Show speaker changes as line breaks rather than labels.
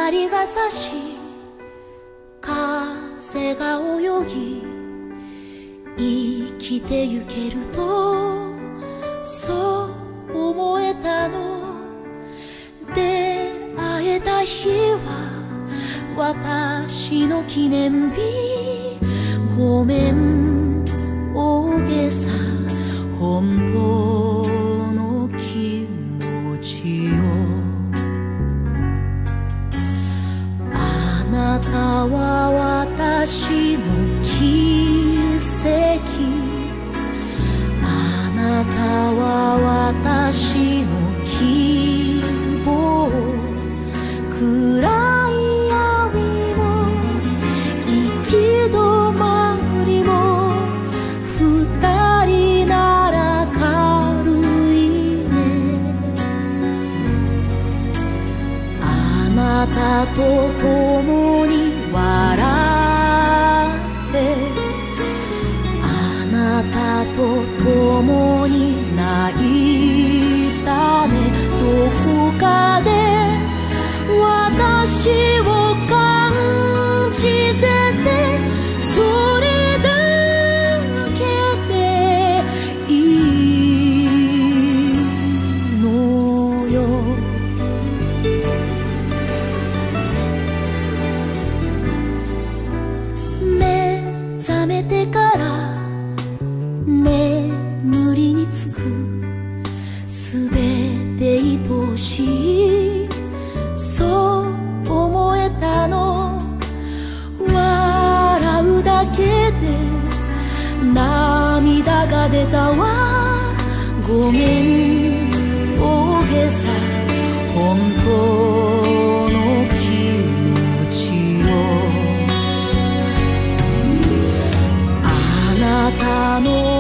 光が差し風が泳ぎ生きてゆけるとそう思えたの。出会えた日は私の記念日。ごめん大げさ奔放の気持ちよ。あなたは私の奇跡。あなたは私の希望。暗い闇も行き止まりも二人なら軽いね。あなたと共に笑ってあなたと共に泣いたね。どこかで私を感じててそれだけでいいのよ。目覚めてから眠りにつくすべて愛しいそう思えたの。笑うだけで涙が出たわ。ごめん大げさ本当の気持ちよ。あなたの